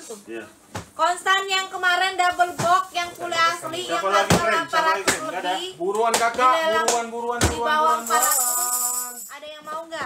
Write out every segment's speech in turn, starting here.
tuh. Iya. Konstan yang kemarin double box yang full asli yang harga 800 lebih. Buruan kakak, Dilelang buruan. di bawah 400. Ada yang mau nggak?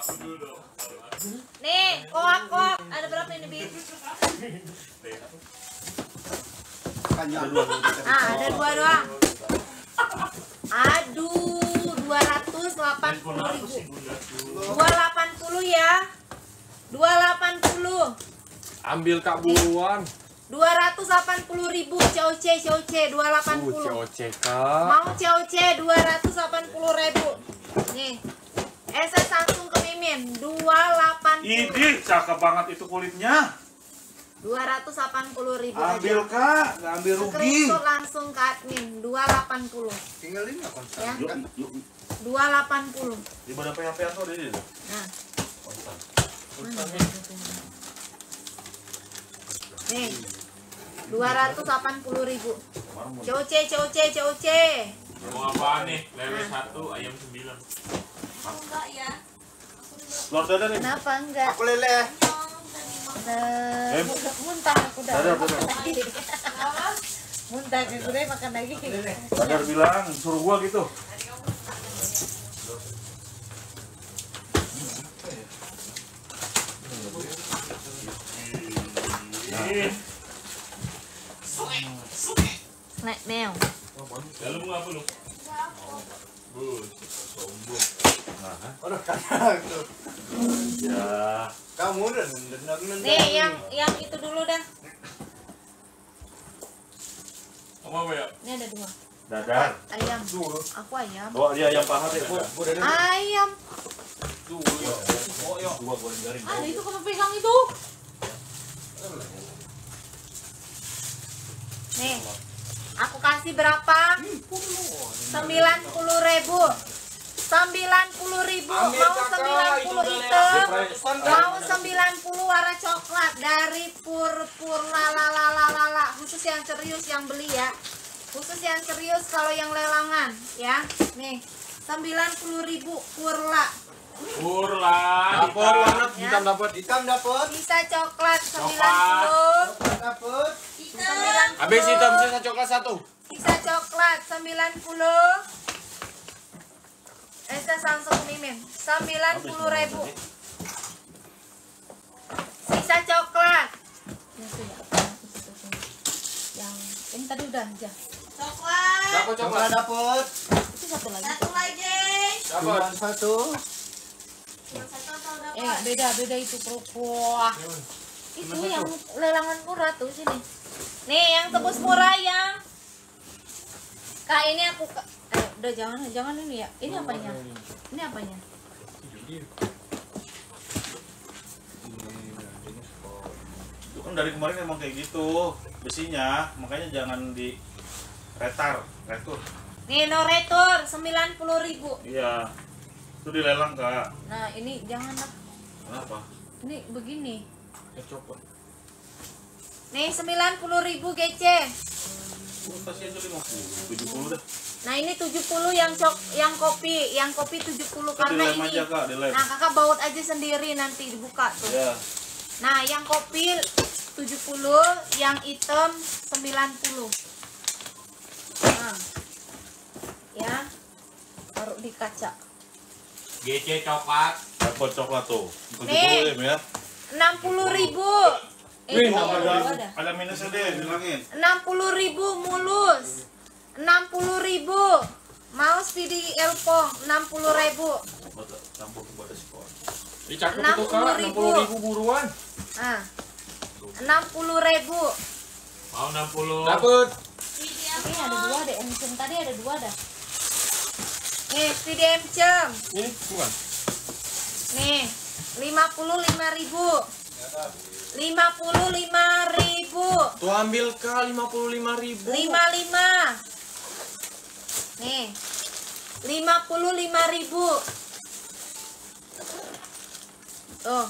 Nih, koak. Ada berapa ini, Bin? Ada 2 doang. Aduh, 280.000. 280 ya. 280. Ambil kak buruan. 280.000 COC 280. COC kak. Mau COC 280.000. Nih. SS Samsung ke Mimin 280. Idih, cakep banget itu kulitnya. 280.000 Ambil aja. kak, nggak ambil rugi. Screenshot langsung ke admin 280. Tinggal ini apa? Ya. Yuk. 280. Di pada PHP atau di sini? Nah. Konstan. Nih. 280.000. COC. Mau apaan nih? Lele 1, ayam 9. Enggak ya. Telur dadar nih. Kenapa enggak? Aku lele. Muntah aku dah. Dadar. Muntah aku udah makan lagi. Dadar bilang suruh gua gitu. Snack meow. Dalam apa lu? Bus, sombong. Orang kata tuh. Ya. Kamu udah Nih yang itu dulu dah. Kamu apa ya? Ini ada 2. Dadar. Ayam. Aku ayam. Oh iya yang paha deh. Ayam. Oh iya. Dua goreng garing. Ada itu kamu pegang itu. Nih. Aku kasih berapa? 90.000. 90.000. Mau 90 hitam. Mau 90 warna coklat dari Pur la. Khusus yang serius yang beli ya. Khusus yang serius kalau yang lelangan ya. Nih. 90.000 Purla. Dapat warna hitam dapat. hitam dapat. Bisa coklat 90. Dapat. Habis hitam sisa coklat 1. Bisa coklat 90. Saya Samsung Mimin 90.000. Sisa coklat. Yang ini tadi udah aja. Coklat. Dapat Coklat dapat. Itu satu lagi. Dapat. Satu. Beda itu kerupuk. Itu yang lelangan murah tuh sini. Nih yang tebus murah yang. Kak ini aku udah jangan ini ya. Ini apanya? Ini apanya? Itu kan dari kemarin emang kayak gitu besinya, makanya jangan di retur. Nih no retur 90.000. Iya. Itu dilelang kak. Nah ini jangan lah. Kenapa? Ini begini. Copot. Nih 90.000 GC. Kasihan tuh 50, 70 dah. Nah ini 70 yang kopi 70 karena Dilem ini. aja kak, dilem. Nah kakak baut aja sendiri nanti dibuka tuh. Iya. Nah yang kopi 70, yang hitam 90. Nah, ya taruh di kaca. GC coklat. Dapat coklat tuh. 70 Nih. ya. 60.000. Wih, Ada minusnya deh, bilangin. 60.000 mulus. 60.000. Mouse VDL Pong 60.000. Campur kepada sekolah. Ini cakep itu kak, 60.000 buruan. Nah. 60.000. Mau 60. Dapat. Ini ada 2 deh, Encem tadi ada 2 dah. Nih, VDM Cem. Ini bukan. Nih, 55.000. 55.000. Tuh ambil kak 55.000. 55. Nih. 55.000. Tuh.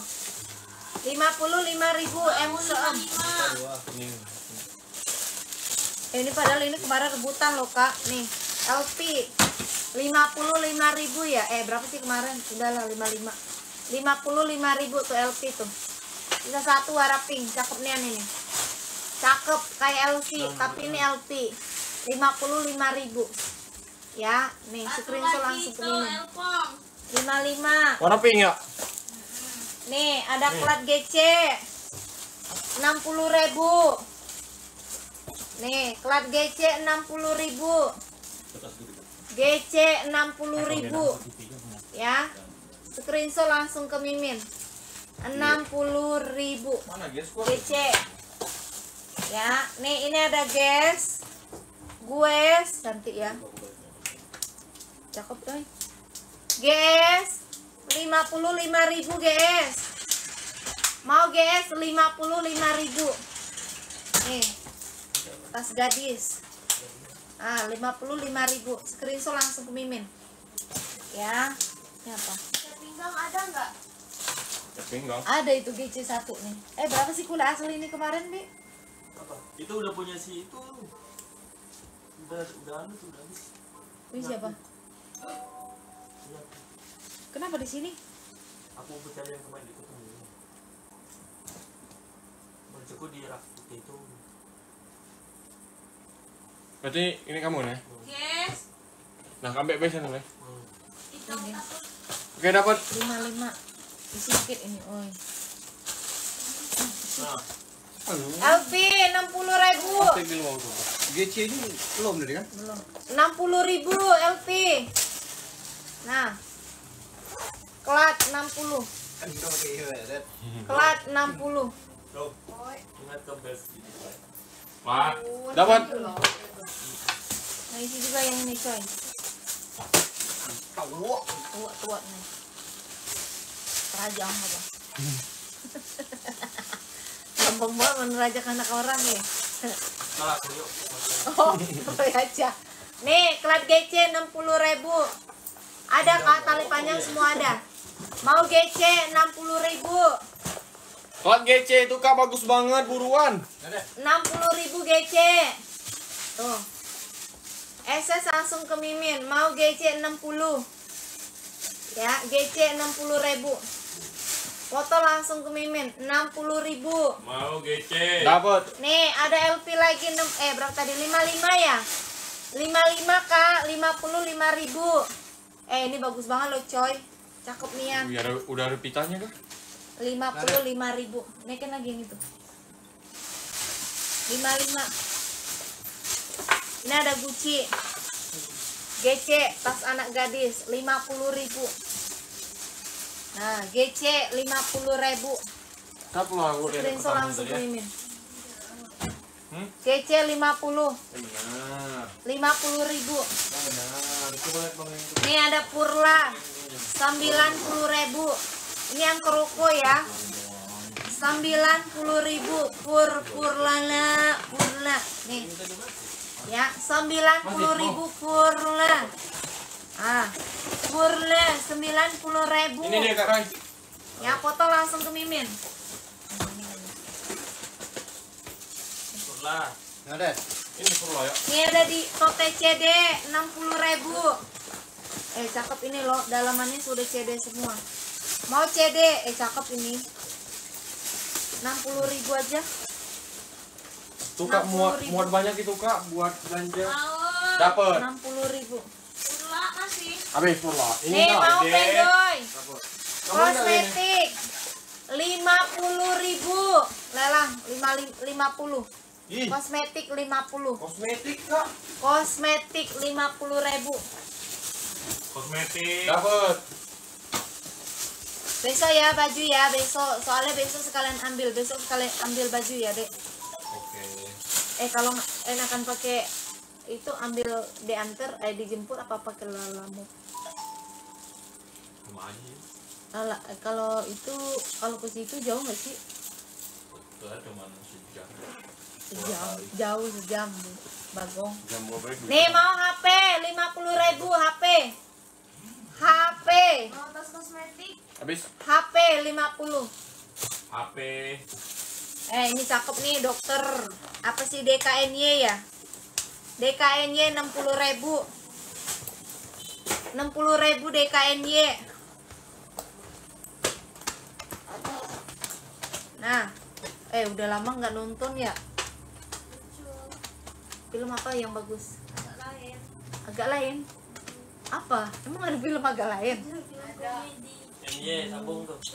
55.000 MCM. Ini padahal ini kemarin rebutan loh kak. Nih, LP 55.000 ya. Berapa sih kemarin? Udahlah 55. 55.000 tuh LP tuh. Sisa satu warna pink, cakep nih nih. Cakep kayak LC, tapi ini LP. 55.000. Ya, nih screenshot langsung ke Mimin. 55. Warna pink ya? Nih, ada plat GC 60.000. Nih, plat GC 60.000. GC 60.000. Ya. Screenshot langsung ke Mimin. 60.000. Mana guys? GC. Ya, nih ini ada guys. Gue cantik ya. Cakep coy. GS 55.000 GS. Mau GS 55.000. Nih. Tas gadis. 55.000. Screenshot langsung ke Mimin. Ya. Ini apa? Pinggang ada nggak? Ya pinggang. Ada itu GC 1 nih. Berapa sih kuliah asli ini kemarin, Bi? Apa? Itu udah punya si itu. Udah anu tuh, udah habis. Ini siapa? Kenapa di sini? Aku percaya yang kemarin itu tuh. Bercukup di rak putih itu. Berarti ini kamu nih? Yes. Nah, kambek biasa nih. Ini Oke, dapat. 55. Sedikit ini, oi. Nah, LP 60.000. GC ini belum tadi kan? Belum. 60.000 LP. Nah. Klat 60. Kan kita pakai ini ya, Dad. Klat 60. tuh. Ingat ke best ini, Pak. Dapat. Nah, isi juga yang ini, coy. Tahu. Tua nih. Kerajaan apa? Gampang banget menerajakan anak orang ya. Salah aku yuk. Oh, aja. Nih, klat GC 60.000. Ada kak tali panjang semua ada. Mau GC 60.000. Klat GC itu kak bagus banget, buruan. 60.000 GC. Tuh. SS langsung ke Mimin. Mau GC 60. Ya, GC 60.000. Foto langsung ke Mimin. 60.000. Mau GC. Dapat. Nih, ada LP lagi berapa tadi? 55 ya? 55 Kak, 55.000. Ini bagus banget loh, coy. Cakep nih ya. Udah ada pitanya kak? 55.000. Naikin lagi yang itu. 55. Ini ada Gucci. GC tas anak gadis 50.000. Nah, GC 50.000. Dapat lah aku lihat Screenshot langsung ya. Mimin. Hmm? GC 50. Benar. 50.000. Benar. Coba lihat bang yang itu. Ini ada Purla 90.000. Ini yang keroko ya. 90.000 Purla. Nih. Ya, 90.000 Purla. Purla 90.000. Ini dia kak Rai. Ya, foto langsung ke Mimin. Lah. Nah, Dad. Ini perlu ya. Ini ada di Tote CD 60.000. Cakep ini loh, dalamannya sudah CD semua. Mau CD, cakep ini. 60.000 aja. Tuh kak 60.000. muat banyak itu kak buat belanja. Mau. Dapat. 60.000. Purla masih. Habis pula. Ini Nih, kak. mau Dek. pedoy. Dapat. Kamu enggak ini? Kosmetik 50.000. Lelang 50. Ih, Kosmetik 50. kosmetik kak. Kosmetik 50.000. Kosmetik. Dapat. Besok ya baju ya, besok. Soalnya besok sekalian ambil, baju ya, Dek. Oke. Kalau enakan pakai itu ambil diantar, dijemput apa pakai lalamove? Sama aja. Kalau ke situ jauh nggak sih? Betul, cuman sejam. Sejam Bagong. Jam berapa itu? Nih mau HP 50.000 HP. Mau tas kosmetik? Habis. HP 50. HP. Ini cakep nih dokter. Apa sih DKNY ya? DKNY 60.000. 60.000 DKNY. Nah, udah lama nggak nonton ya? Film apa yang bagus? Agak lain. Apa? Emang ada film agak lain? Sambung tuh.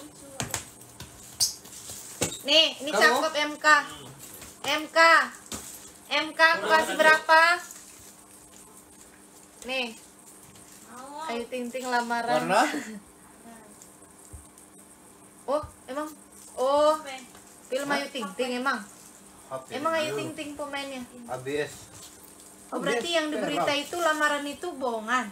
Nih, ini Kamu? cakep MK aku kasih berapa? Nih. Ayu Ting Ting lamaran. Warna? Oh, emang? Oh, film Ayu Ting Ting emang? HP Emang Ayu dulu. Ting Ting pemainnya? ABS. Oh, berarti yang di berita itu lamaran itu bohongan.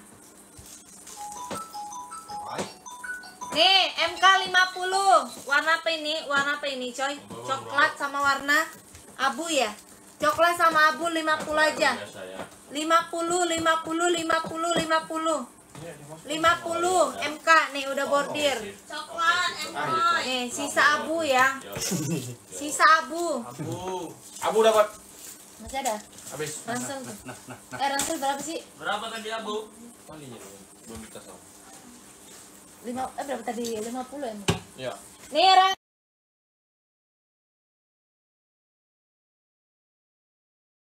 Nih, MK 50. Warna apa ini? Warna apa ini, coy? Coklat sama warna abu ya? Coklat sama abu 50 aja. 50 MK nih udah bordir. Coklat, Nih, sisa abu ya. Sisa abu. Abu dapat. Masih ada? Habis. Ransel tuh. Ransel berapa sih? Berapa tadi Abu? Belum kita tahu. Berapa tadi? 50 ya? Ya. Nih,